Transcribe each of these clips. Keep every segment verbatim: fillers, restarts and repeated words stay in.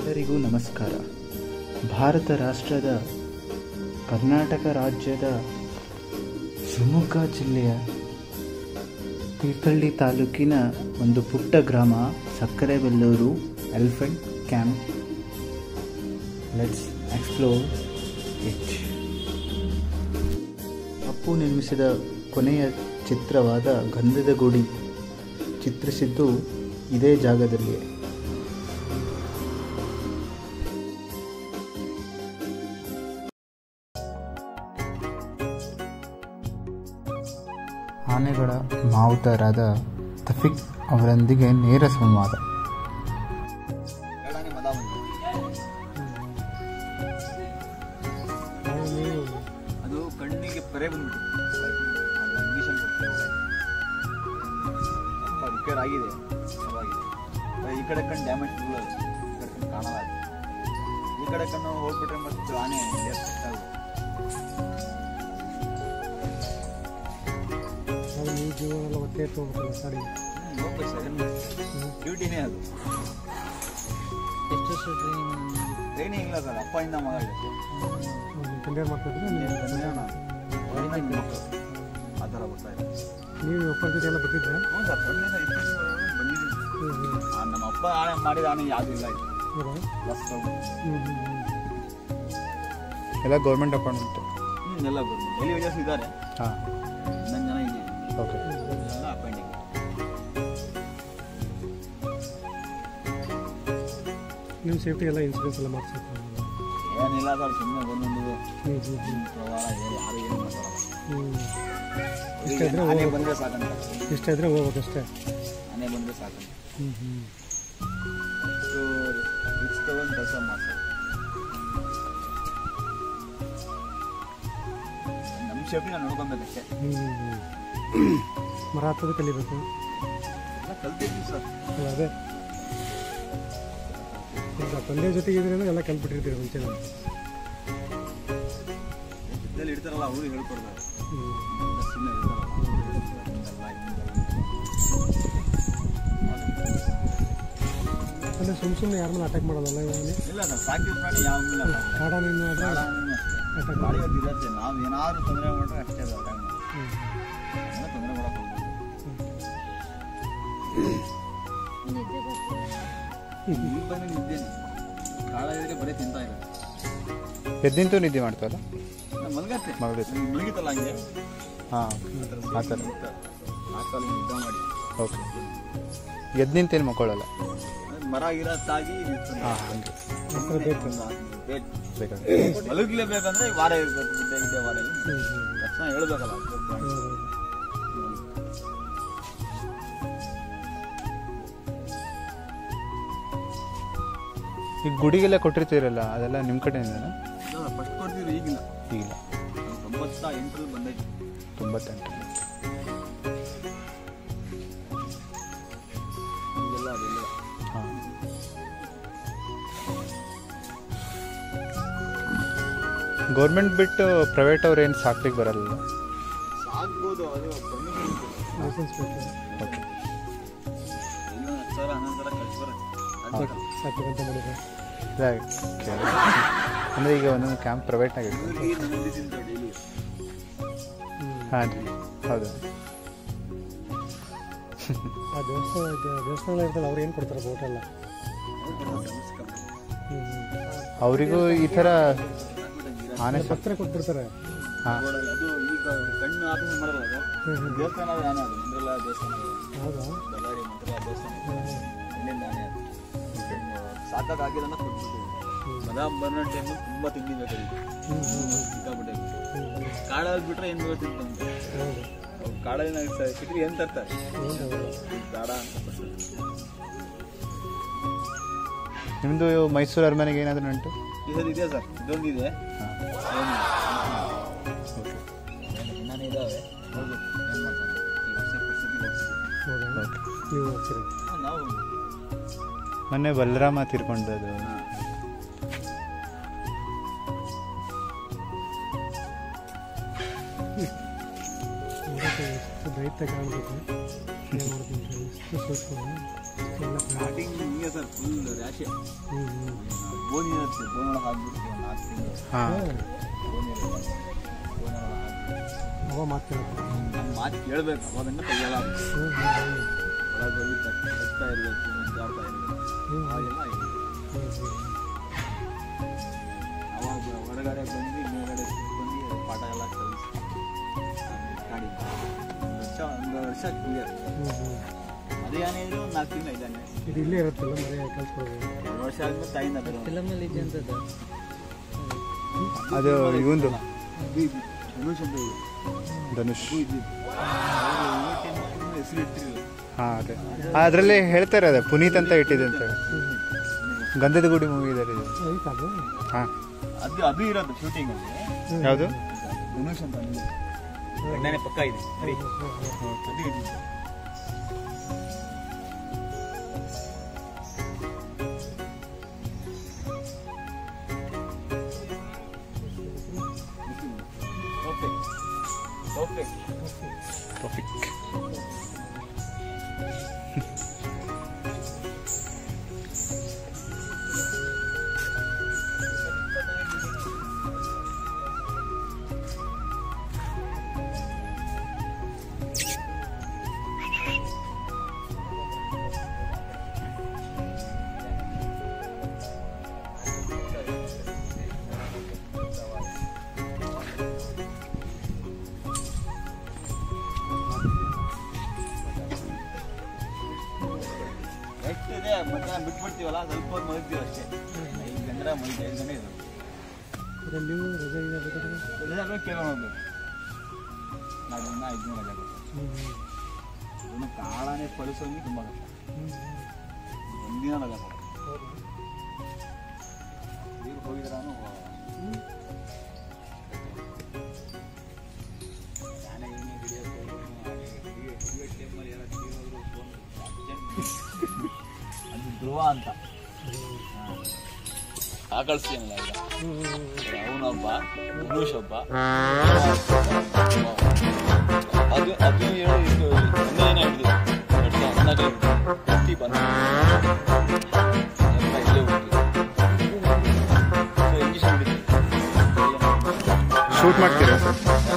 ಎಲ್ಲರಿಗೂ ನಮಸ್ಕಾರ. ಭಾರತ ರಾಷ್ಟ್ರದ ಕರ್ನಾಟಕ ರಾಜ್ಯದ ಶಿವಮೊಗ್ಗ ಜಿಲ್ಲೆಯ ತೀರ್ಥಹಳ್ಳಿ ತಾಲೂಕಿನ ಒಂದು ಪುಟ್ಟ ಗ್ರಾಮ Sakkarebellur elephant camp. Let's explore it. Appu ನಿರ್ಮಿಸಿದ ಕೊನೆಯ ಚಿತ್ರವಾದ ಗಂಧದ ಗುಡಿ ಚಿತ್ರಿಸಿದ್ದು ಇದೇ ಜಾಗದಲ್ಲಿ. ಆನೆಗಳ ಮಾವುತರಾದ ತಫೀಕ್ ಅವರೊಂದಿಗೆ ನೇರ ಸಂವಾದ. ಅದು ಕಣ್ಣಿಗೆ ಪರೆ ಬಂದ್ಬಿಟ್ಟು ರಿಪೇರ್ ಆಗಿದೆ. ಈ ಕಡೆ ಕಣ್ಣು ಡ್ಯಾಮೇಜ್ ಫುಲ್ ಅದು, ಈ ಕಡೆ ಕಣ್ಣು ಕಾಣಲ್ಲ. ಈ ಕಡೆ ಕಣ್ಣು ಹೋಗ್ಬಿಟ್ರೆ ಮತ್ತು ಆನೆ ಡ್ಯೂಟಿನೇ ಅದು. ಎಷ್ಟು ವರ್ಷ ಟ್ರೈನಿಂಗ್ ಇಲ್ಲ ಸರ್, ಅಪ್ಪಯಿಂದ ಮಗ ಆ ಥರ ಬರ್ತಾ ಇದೆ. ನೀವು ಒಪ್ಪರ ಜೊತೆ ಎಲ್ಲ ಬರ್ತಿದ್ರೆ? ಹ್ಞೂ ಸರ್, ಬಂದಿದ್ದೀನಿ. ನಮ್ಮ ಅಪ್ಪ ಆನೆ ಮಾಡಿದ ಆನೆ ಯಾವುದೂ ಇಲ್ಲ ಇದು. ಎಲ್ಲ ಗೌರ್ಮೆಂಟ್ ಅಪಾಯಿಂಟ್ಮೆಂಟ್. ಹ್ಞೂ ಎಲ್ಲ ಗೌರ್ಮೆಂಟ್. ಡೈಲಿ ವೇಜಸ್ ಇದ್ದಾರೆ. ಹಾಂ, ಹನ್ನೊಂದು ಜನ ಇದ್ದೀವಿ. ಓಕೆ. ಎಲ್ಲ ಅಪಾಯಿಂಟಿಂಗ್. ನಿಮ್ಮ ಸೇಫ್ಟಿ ಎಲ್ಲ ಇನ್ಸೂರೆನ್ಸ್ ಎಲ್ಲ ಮಾಡಿಸ್ಬೇಕು? ಏನಿಲ್ಲ ಸರ್, ಸುಮ್ಮನೆ ಒಂದೊಂದು ಪ್ರವಾಹ ಯಾರು ಏನು ಮಾತಾಡಲ್ಲ. ಆನೆ ಬಂದರೆ ಸಾಕಂತ. ಇಷ್ಟ ಇದ್ರೆ ಹೋಗ್ಬೇಕಷ್ಟೇ. ಆನೆ ಬಂದರೆ ಸಾಕಂತ. ಹ್ಞೂ ಹ್ಞೂ ಅಷ್ಟು ರಿಕ್ಸ್ ತಗೊಂಡು ಕೆಲಸ ಮಾಡ್ತಾರೆ. ನಮ್ಮ ಸೇಫ್ಟಿ ನಾವು ನೋಡ್ಕೊಬೇಕಷ್ಟೇ. ಹ್ಞೂ ಹ್ಞೂ ಮರ ಹತ್ತೋದು ಕಲಿಬೇಕು. ಎಲ್ಲ ಕಲ್ತಿದ್ವಿ ಸರ್. ಅದೇ ಈಗ ತಂದೆ ಜೊತೆಗೆ ಇದ್ರೆ ಎಲ್ಲ ಕಲ್ತ್ಬಿಟ್ಟಿರ್ತೀವಿ ಮುಂಚೆ. ಜೊತೆಯಲ್ಲಿ ಇಡ್ತಾರಲ್ಲ ಅವರು ಹೇಳ್ಕೊಡ್ತಾರೆ. ಅಂದರೆ ಸುಮ್ಮ ಸುಮ್ಮನೆ ಯಾರನ್ನ ಅಟ್ಯಾಕ್ ಮಾಡೋದಲ್ಲ ಇವಾಗ? ಇಲ್ಲ ಸರ್, ಸಾಕಿದ ಪ್ರಾಣಿ ಯಾವ ಕಾಡಾನೇನು ಅಟ್ಯಾಕ್ ಮಾಡಿ ಇರುತ್ತೆ. ನಾವು ಏನಾದ್ರು ತೊಂದರೆ ಮಾಡಿದ್ರೆ ಅಷ್ಟೇ ಅದು ಅಟ್ಯಾಕ್ ಮಾಡಿ ತೊಂದರೆ ಮಾಡಕ್ಕೆ ಹೋಗ್ಬೋದು. ಈಗ ಬಂದು ನಿದ್ದೇನೆ ಕಾಳ ಇದ್ರೆ ಬರೀ ತಿಂತಾ ಇರೋದು. ಎದ್ದಿಂತೂ ನಿದ್ದೆ ಮಾಡ್ತಾರಲ್ಲ, ಮಲಗತ್ತೆ ಮಲಗುತ್ತೆ. ಮಲಗಿತ್ತಲ್ಲ ಹಂಗೆ. ಹಾಂ, ಆ ಥರ ಆ ಕಾಲ ನಿದ್ದೆ ಮಾಡಿ. ಓಕೆ. ಎದ್ದು ನಿಂತೇನು ಮಕ್ಕಳಲ್ಲ, ಮರ ಇರತ್ತಾಗಿ. ಹಾಂ, ಹಂಗೆ ಮಲಗಲೇಬೇಕಂದ್ರೆ ವಾರ ಇರಬೇಕು. ಗುಡ್ಡೆ ಗಿಡ್ಡೆ ವಾರ ತಕ್ಷಣ ಹೇಳ್ಬೇಕಲ್ಲ. ಈಗ ಗುಡಿಗೆಲ್ಲ ಕೊಟ್ಟಿರ್ತೀರಲ್ಲ, ಅದೆಲ್ಲ ನಿಮ್ಮ ಕಡೆಯಿಂದನಾ? ಫಸ್ಟ್ ಕೊಡ್ತೀವಿ, ಈಗಿಲ್ಲ. ಈಗಿಲ್ಲ. ತೊಂಬತ್ತ ಎಂಟರಲ್ಲಿ ಬಂದೈತಿ. ತೊಂಬತ್ತೆಂಟು ಈಗೆಲ್ಲ ಅದೆಲ್ಲ. ಹಾಂ. ಗೌರ್ಮೆಂಟ್ ಬಿಟ್ಟು ಪ್ರೈವೇಟ್ ಅವ್ರು ಏನು ಸಾಕ್ಲಿಕ್ಕೆ ಬರಲ್ಲ? ಸಾಕ್ಬೋದು, ಅದು ಲೈಸೆನ್ಸ್ ಬೇಕು. ಓಕೆ. ಇನ್ನೂ ಹತ್ತು ಸಾವಿರ ಹನ್ನೊಂದು ಸಾವಿರ ಖರ್ಚು ಬರುತ್ತೆ. ಸಾಕ್ಬೇಕಂತ ಮಾಡಿದ್ರೆ ಅಂದರೆ ಈಗ ಒಂದೊಂದು ಕ್ಯಾಂಪ್ ಪ್ರೈವೇಟ್ನಾಗ ಇರ್ತದೆ. ಹಾಂ ರೀ, ಹೌದು. ಆ ದೇವಸ್ಥಾನ ದೇವಸ್ಥಾನ ಇರ್ತಲ್ಲ, ಅವ್ರು ಏನು ಕೊಡ್ತಾರೆ? ಬೋಟೆಲ್ಲ ಅವರಿಗೂ ಈ ಥರ ಆನೆ ಪತ್ರ ಕೊಟ್ಬಿಡ್ತಾರೆ. ಹಾಂ, ಅದು ಈಗ ಕಣ್ಣು ಆಫೀಸ್ ಮಾಡಲ್ಲ. ಅದು ದೇವಸ್ಥಾನ ಆನೆ, ಅದು ಮಂತ್ರಾಲಯ ದೇವಸ್ಥಾನ. ಹೌದಾ? ಬಳ್ಳಾರಿ ಮಂತ್ರಾಲಯ ದೇವಸ್ಥಾನ ಅಲ್ಲಿಂದ ಆನೆ. ಅದು ಸಾಕಾಗಿಲ್ಲ ಕೊಟ್ಬಿಟ್ಟಿವಿ. ಮದ ಬರೋ ಟೈಮು ತುಂಬ ತಿಂದಿಬೇಕಾಗಿತ್ತು. ಸಿಕ್ಕಾಬಿಟ್ಟೆ ಕಾಡಲ್ಲಿ ಬಿಟ್ರೆ ಏನು ತಿಂತ ಅವ್ರು ಕಾಡಲ್ಲಿ ಸಿಕ್ಕಿ ಏನು ತರ್ತಾರೆ ಬೇಡ ಅಂತ. ನಿಮ್ಮದು ಮೈಸೂರು ಅರಮನೆಗೆ ಏನಾದರೂ ನಂಟು? ಇದೊಂದು ಇದೆ ಸರ್, ಇದೊಂದಿದೆ. ನಾನು ಇದ್ದಾವೆ ಹೋಗ್ಬೇಕು. ಏನು ಮಾಡ್ತಾರೆ ಈ ವರ್ಷ ಪರಿಸ್ಥಿತಿ ಹೋಗ್ತೀವಿ. ನೀವು ಹೋಗ್ತೀರಿ? ನಾವು ಮೊನ್ನೆ ಬಲರಾಮ ತೀರ್ಕೊಂಡದು. ದೈತ್ಯ ಕಾಣ್ಬೇಕು. ಏನು ಮಾಡ್ತೀನಿ ಎಷ್ಟು ಸೂಕ್ಷ್ಮ. ಸ್ಟಾರ್ಟಿಂಗ್ ಹಿಂಗೆ ಸರ್ ಫುಲ್ ರ್ಯಾಶೆ ಹ್ಞೂ ಹ್ಞೂ ಬೋನಿ ಇರುತ್ತೆ ಬೋನ್ ಒಳಗೆ ಹಾಕ್ಬಿಟ್ಟು ಒಂದು ನಾಲ್ಕು ತಿಂಗಳು ಹಾಂ ಬೋನಿ ಇರುತ್ತೆ ಬೋನ್ ಒಳಗೆ ಹಾಕಿ ಅವ ಮಾತಾಡ್ತಾರೆ ನಮ್ಮ ಮಾತು ಕೇಳಬೇಕು ಅವಾಗಂದ್ರೆ ಕೈಯೆಲ್ಲ ಹ್ಞೂ ಹ್ಞೂ ಹ್ಞೂ ಒಳಗೆ ಹೋಗಿ ಕಟ್ತಾ ಇರಬೇಕು ಮುಂಜಾಡ್ತಾ ಇರಬೇಕು ಅವಾಗೆಲ್ಲ ಆಗಿದೆ ಅವಾಗ ಹೊರಗಡೆ ಬಂದು ಮೇಲ್ಗಡೆ ಕುತ್ಕೊಂಡು ಪಾಠ ಎಲ್ಲ ಕಲಿಸಿ ಗಾಡಿ ಒಂದು ವರ್ಷ ಒಂದು ವರ್ಷ ಕ್ಲಿಯರ್ ಹ್ಞೂ ಹ್ಞೂ ಅದೇ ಏನಿದ್ರು ಒಂದು ನಾಲ್ಕು ತಿಂಗಳು ಇದ್ದಾನೆ ಇದು ಇಲ್ಲೇ ಇರುತ್ತಲ್ಲ ಮನೆ ಕಲ್ಸ್ಕೊಳ್ಬೇಕು ಎರಡು ವರ್ಷ ಆದ್ಮೇಲೆ ತಾಯಿನ ಬರೋ ಫಿಲಮಲ್ಲಿ ಇದೆ ಅಂತದ ಅದು ಇವಂದು ಧನುಷ್ ಅಂತ ಇದೆ ಧನುಷ್ ಇದು ಹೆಸರು ಇಟ್ಟಿರಲಿಲ್ಲ ಹಾಂ ಅದೇ ಅದರಲ್ಲಿ ಹೇಳ್ತಾರೆ ಅದೇ ಪುನೀತ್ ಅಂತ ಇಟ್ಟಿದೆ ಅಂತ ಹೇಳಿ ಗಂಧದ ಗುಡಿ ಮೂವಿ ಇದೆ ಇದು ಐತಾ ಅದು ಹಾಂ ಅದು ಅದು ಇರೋದು ಶೂಟಿಂಗ್ ಅಲ್ಲಿ ಯಾವುದು ಧನುಷ್ ಅಂತ ಅಂದಿದೆ ಗಂಡನೇ ಪಕ್ಕ ಇದೆ ಸರಿ ಅದು ಇದೆ Perfect. Perfect. ಟಾಪಿಕ್ ಎಷ್ಟಿದೆ ಮಧ್ಯಾಹ್ನ ಬಿಟ್ಬಿಡ್ತೀವಲ್ಲ ಸ್ವಲ್ಪ ಹೊತ್ತು ಮಲಗ್ತೀವಿ ಅಷ್ಟೇ ಐದು ಗಂಟೆ ಮಲಗಿ ಐದು ಗಂಟೆ ಇದು ಇದರಲ್ಲಿ ರಜೆ ಇದೆ ಬೇಕಾದ್ರೆ ರಜೆ ಕೇಳೋಣ ಹೋಗ್ಬೇಕು ನಾವು ದಿನ ಐದು ದಿನ ರಜೆ ಕೊಡ್ತೀವಿ ಹ್ಞೂ ಹ್ಞೂ ಅದನ್ನು ಕಾಳನೇ ಪಡಿಸೋಗಿ ತುಂಬ ಕಷ್ಟ ಒಂದಿನ ರಜೆ ಕೊಡ ಈಗ ಹೋಗಿದ್ರಾನು ನಾನೇ ಏನೇ ಹಿಡಿಯೋದು ಅದು ಧ್ರುವ ಅಂತ ಆ ಕಳಿಸ್ತೀನಲ್ಲ ಈಗ ಅವನೊಬ್ಬ ಧನುಷ್ ಒಬ್ಬ ಅದು ಅದು ಹೇಳಿ ಇದು ಒಂದೇನ ಹಿಡಿದು ಹದಿನಾಲ್ಕು ಪ್ರತಿ ಬಂದ ಇಲ್ಲೇ ಹೋಗಿ ಇಂಜೆಕ್ಷನ್ ಹಿಡಿದು ಶೂಟ್ ಮಾಡ್ತೀರಾ ಸರ್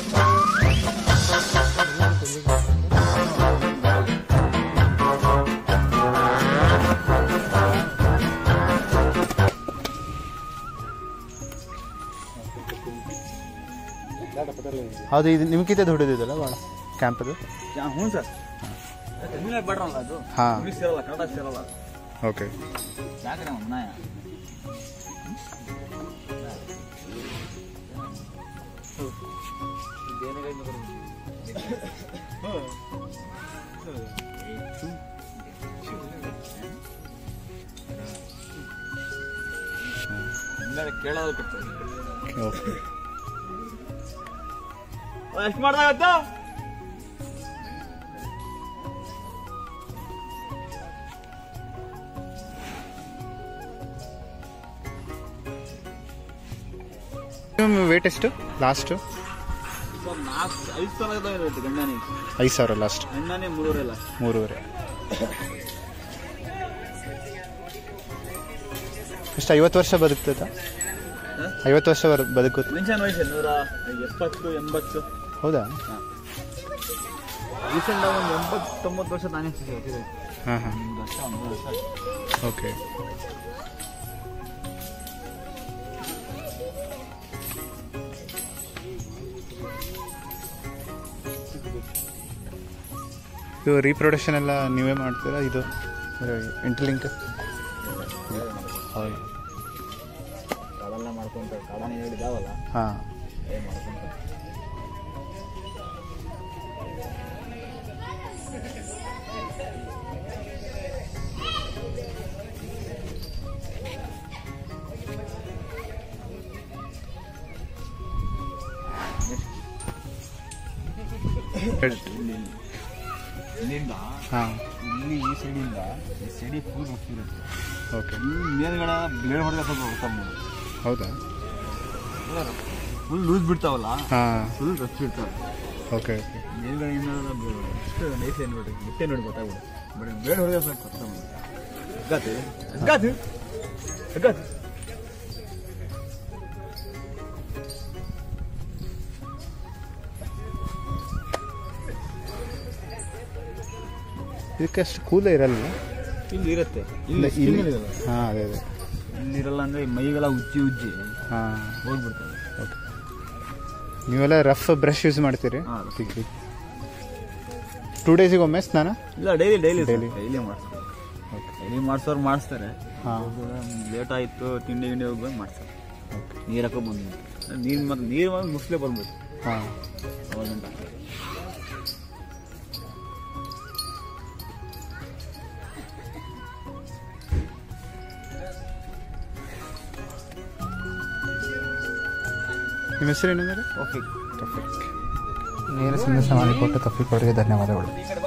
ಹೌದು ಇದು ನಿಮ್ಗಿಂತ ದೊಡ್ಡದಿದೆಯಲ್ಲ ಭಾಳ ಕ್ಯಾಂಪ್ ಅದು ಹ್ಞೂ ಸರ್ ತಮಿಳ್ನಾಡು ಬಾರ್ಡ್ರಲ್ಲ ಅದು ಹಾಂ ಇಂಗ್ಲೀಷ್ ಸೇರಲ್ಲ ಕನ್ನಡ ಸೇರಲ್ಲ ಓಕೆ ಯಾಕೆ ನಮ್ಮ ನಾಯ ಕೇಳೋದು ಕೊಡ್ತಾರೆ ಓಕೆ ಎಷ್ಟು ಮಾಡ್ದಾಗತ್ತ ವೇಟ್ ಎಷ್ಟು ಲಾಸ್ಟು ಸರ್ ನಾಲ್ಕು ಐದು ಸಾವಿರ ಇರುತ್ತೆ ಗಂಡನೇ ಐದು ಸಾವಿರ ಲಾಸ್ಟ್ ಗಂಡನೇ ಮೂರುವರೆ ಲಾಸ್ಟ್ ಮೂರುವರೆ ಎಷ್ಟು ಐವತ್ತು ವರ್ಷ ಬದುಕ್ತದ ಐವತ್ತು ವರ್ಷ ಬದುಕುತ್ತೆ ಮೆನ್ಷನ್ ವಯಸ್ಸು ನೂರ ಎಪ್ಪತ್ತು ಎಂಬತ್ತು ಹೌದಾ ರೀಸೆಂಟ್ ಆಗಿ ಒಂದು ಎಂಬತ್ತೊಂಬತ್ತು ವರ್ಷ ನಾನೇ ಸಿಗ್ತಿದೆ ಹಾಂ ಹಾಂ ಒಂದು ವರ್ಷ ಒಂದು ವರ್ಷ ಓಕೆ ಇದು ರೀಪ್ರೊಡಕ್ಷನ್ ಎಲ್ಲ ನೀವೇ ಮಾಡ್ತೀರಾ ಇದು ಇಂಟರ್ಲಿಂಕ್ ಹೌದು ಕಾಡೆಲ್ಲ ಮಾಡ್ಕೊಂತಾರೆ ಕಾಡಾನೆ ಹೇಳಿದಾವಲ್ಲ ಹಾಂ ಏನು ಮಾಡ್ಕೊಂತಾರೆ ಇಲ್ಲಿಂದ ಹಾಂ ಇಲ್ಲಿ ಈ ಸೈಡಿಂದ ಈ ಸೈಡಿ ಫುಲ್ ಹೋಗ್ತಿರುತ್ತೆ ಓಕೆ ಈ ಮೇಲ್ಗಡೆ ಬ್ಲೇಡ್ ಹೊಡೆದ ಸ್ವಲ್ಪ ಹೋಗ್ತಾವೆ ಹೌದಾ ಫುಲ್ ಲೂಸ್ ಬಿಡ್ತಾವಲ್ಲ ಹಾಂ ಫುಲ್ ರಫ್ ಬಿಡ್ತಾವೆ ಓಕೆ ಓಕೆ ಮೇಲ್ಗಡೆಯಿಂದ ಎಷ್ಟು ನೈಸ್ ಏನು ನೋಡಿ ಮುಟ್ಟೆ ನೋಡಿ ಗೊತ್ತಾಗ್ಬಿಡುತ್ತೆ ಬಟ್ ಬ್ಲೇಡ್ ಹೊಡೆದ ಸ್ವಲ್ಪ ಕಷ್ಟ ಅಗ್ಗಾತು ಅಗ್ಗಾತು ಅಗ್ಗಾತು ಇದಕ್ಕೆ ಅಷ್ಟು ಕೂಲ ಇರಲ್ಲ. ಇಲ್ಲಿ ಇರುತ್ತೆ ಇಲ್ಲ, ಇಲ್ಲಿ ಇಲ್ಲಿ- ಇರಲ್ಲ. ಹಾಂ ಅದೇ ಅದೇ ಇಲ್ಲಿರಲ್ಲ ಅಂದರೆ ಮೈಗೆಲ್ಲ ಉಜ್ಜಿ ಉಜ್ಜಿ ಹಾಂ. ಹೋಗ್ಬಿಡ್ತದೆ. ಓಕೆ, ನೀವೆಲ್ಲ ರಫ್ ಬ್ರಷ್ ಯೂಸ್ ಮಾಡ್ತೀರಿ? ಹಾಂ. ಸಿಗ್ರಿ ಟೂ ಡೇಸಿಗೆ ಒಮ್ಮೆ ಸ್ನಾನ? ಇಲ್ಲ ಡೈಲಿ ಡೈಲಿ Daily. ಡೈಲಿ ಮಾಡಿಸ್ತಾರೆ. ಡೈಲಿ ಮಾಡಿಸೋರು ಮಾಡಿಸ್ತಾರೆ. ಹಾಂ. ಲೇಟ್ ಆಯಿತು ತಿಂಡಿ ಗಿಂಡಿ ಹೋಗಿ ಬಂದು ಮಾಡ್ತಾರೆ. ನೀರು ಹಾಕೋ ಬಂದು ನೀರು ಮತ್ತು ನೀರು ಬಂದು ಮುಸ್ಲೆ ಬಂದ್ಬಿಟ್ಟು ಹಾಂ. ಅವಾಗಂತ ನಿಮ್ಮ ಹೆಸರು ಏನಂದರೆ? ಓಕೆ. ತಫೀಕ್. ನೇರ ಸಂದೇಶ ಮಾಡಿಕೊಟ್ಟ ತಫೀಕ್ ಅವರಿಗೆ ಧನ್ಯವಾದಗಳು.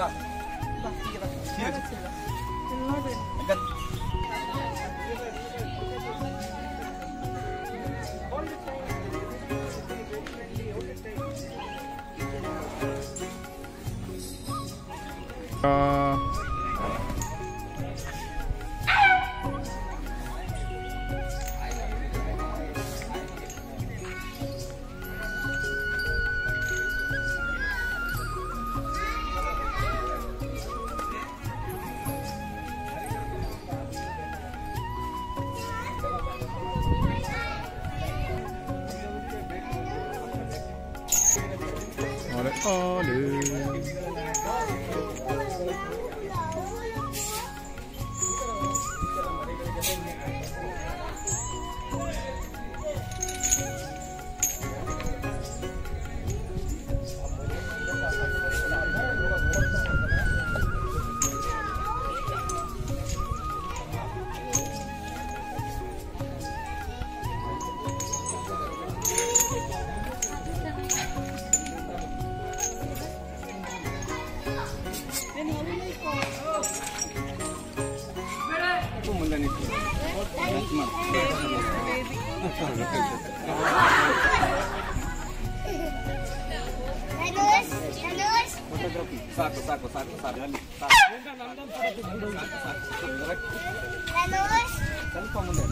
ಸಾಕು ಸಾಕು ಸಾಕು ಸಾಕು ಅಲ್ಲಿ ಸ್ವಲ್ಪ ಮುಂದೆ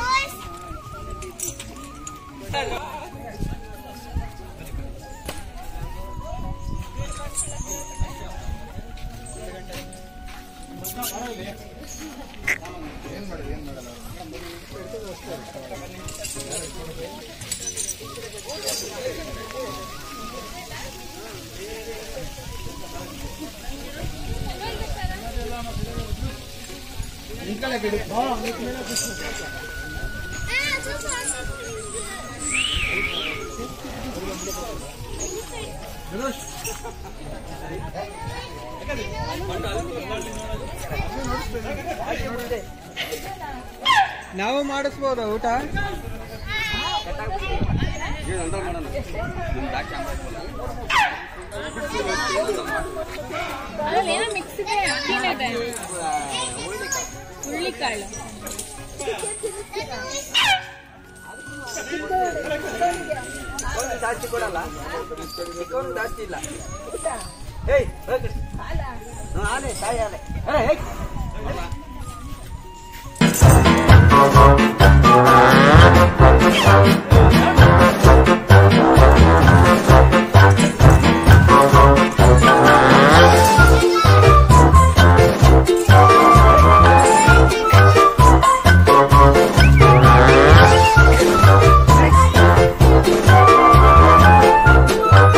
ಏನ್ ಮಾಡೋದು ಏನ್ ಮಾಡಲ್ಲ ನಿಂಕಲೆ ಬಿಡಿ ಹಾ ನಿಂಕಲೆ ನಾವು ಮಾಡಿಸ್ಬೋದು ಊಟ ಏನೋ ಮಿಕ್ಸ್ ಇದೆ ಹುಳ್ಳಿಕಾಳು ಜಾಸ್ತಿ ಕೊಡಲ್ಲ ಚಿಕ್ಕವನು ಜಾಸ್ತಿ ಇಲ್ಲ ಏಯ್ ಆನೆ ತಾಯಿ ಆನೆ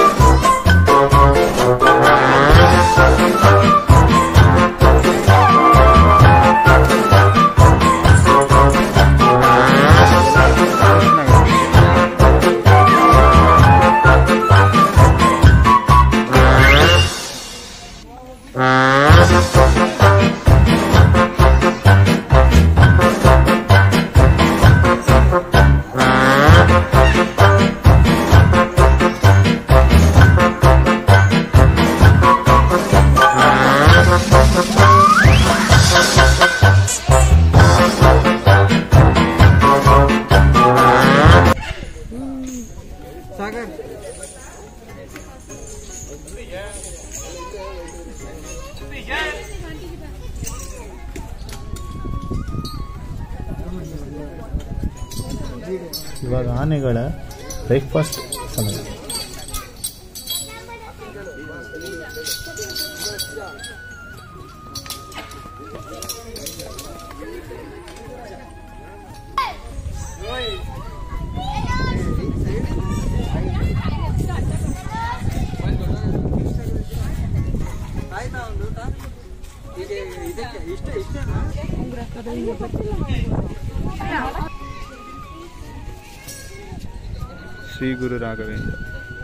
Thank you. ಇವಾಗ ಆನೆಗಳ ಬ್ರೇಕ್ಫಾಸ್ಟ್ ಸಮಯ. ಶ್ರೀ ಗುರು ರಾಘವೇಂದ್ರ.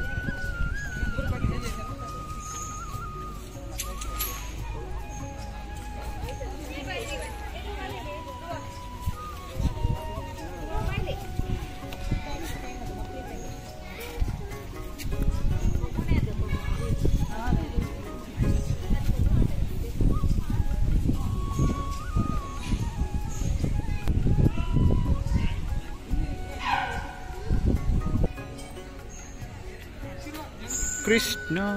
ಕೃಷ್ಣ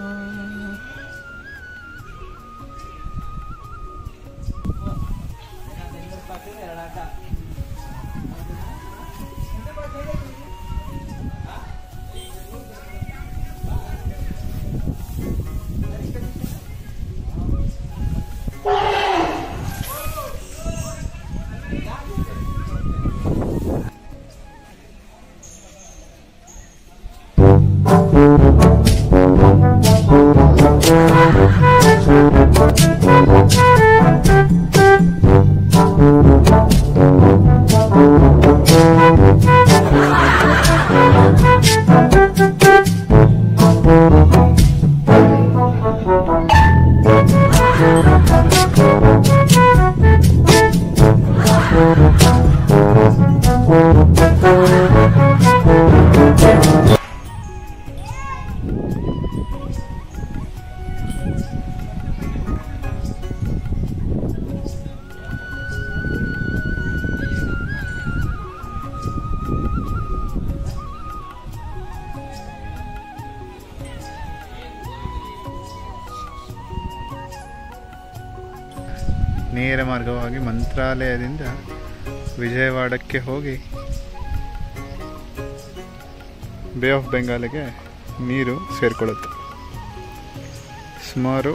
ನೇರ ಮಾರ್ಗವಾಗಿ ಮಂತ್ರಾಲಯದಿಂದ ವಿಜಯವಾಡಕ್ಕೆ ಹೋಗಿ ಬೇ ಆಫ್ ಬೆಂಗಾಲಿಗೆ ನೀರು ಸೇರಿಕೊಳ್ಳುತ್ತೆ. ಸುಮಾರು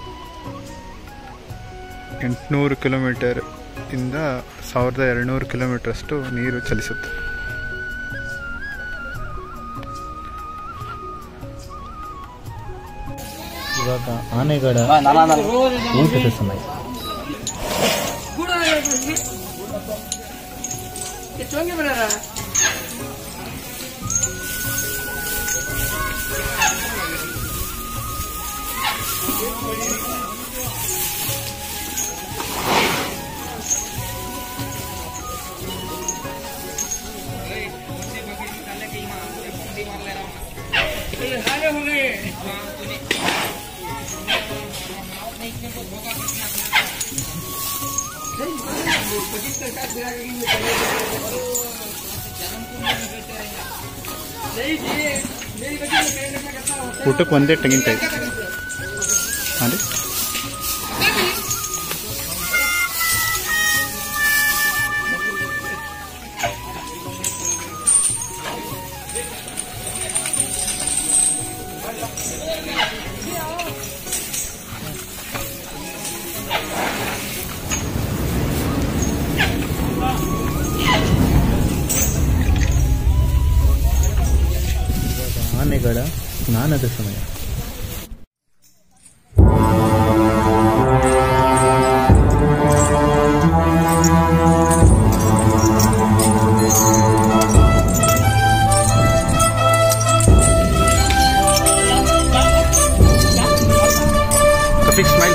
ಎಂಟುನೂರು ಕಿಲೋಮೀಟರ್ ಇಂದ ಸಾವಿರದ ಎರಡುನೂರು ಕಿಲೋಮೀಟರ್ ಅಷ್ಟು ನೀರು ಚಲಿಸುತ್ತೆ. ಇವಾಗ ಆನೆಗಳ ಊಟದ ಸಮಯ. ಊಟಕ್ಕೆ ಒಂದೇ ತೆಂಗಿನಕಾಯಿ ಅದೇ ಆನೆಗಳ ಸ್ನಾನದ ಸಮಯ. Big smile.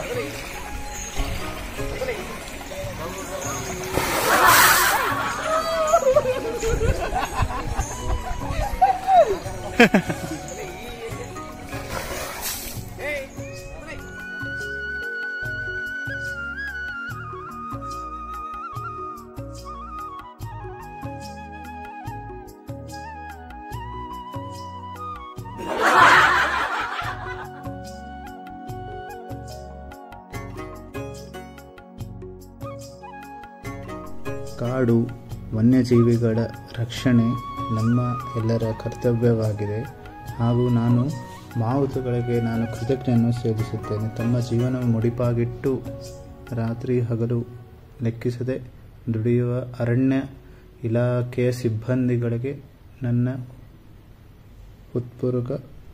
ಕಾಡು ವನ್ಯಜೀವಿಗಳ ರಕ್ಷಣೆ ನಮ್ಮ ಎಲ್ಲರ ಕರ್ತವ್ಯವಾಗಿದೆ ಹಾಗೂ ನಾನು ಮಾವುತಗಳಿಗೆ ನಾನು ಕೃತಜ್ಞತೆಯನ್ನು ಸಲ್ಲಿಸುತ್ತೇನೆ. ತಮ್ಮ ಜೀವನ ಮುಡಿಪಾಗಿಟ್ಟು ರಾತ್ರಿ ಹಗಲು ಲೆಕ್ಕಿಸದೆ ದುಡಿಯುವ ಅರಣ್ಯ ಇಲಾಖೆಯ ಸಿಬ್ಬಂದಿಗಳಿಗೆ ನನ್ನ ಹೃತ್ಪೂರ್ವಕ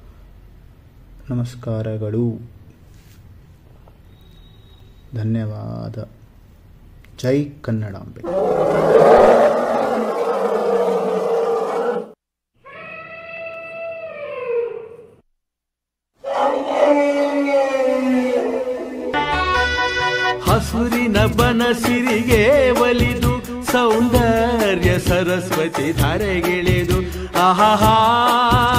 ನಮಸ್ಕಾರಗಳು. ಧನ್ಯವಾದ. ಜೈ ಕನ್ನಡಾಂಬೆ. ಹಸುರಿನ ಬನಸಿರಿಗೆ ಒಲಿದು ಸೌಂದರ್ಯ ಸರಸ್ವತಿ ಧಾರೆಗಿಳಿದು ಆಹಾ